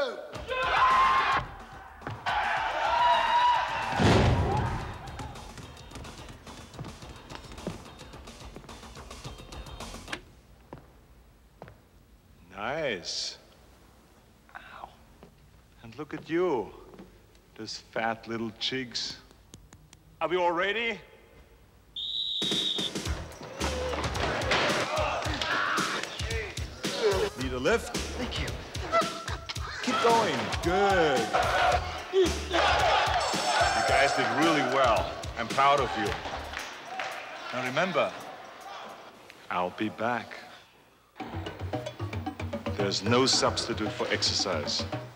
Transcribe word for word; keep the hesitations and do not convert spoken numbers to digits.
go! Nice. Ow. And look at you, those fat little cheeks. Are we all ready? Need a lift? Thank you. Keep going. Good. You guys did really well. I'm proud of you. Now remember, I'll be back. There's no substitute for exercise.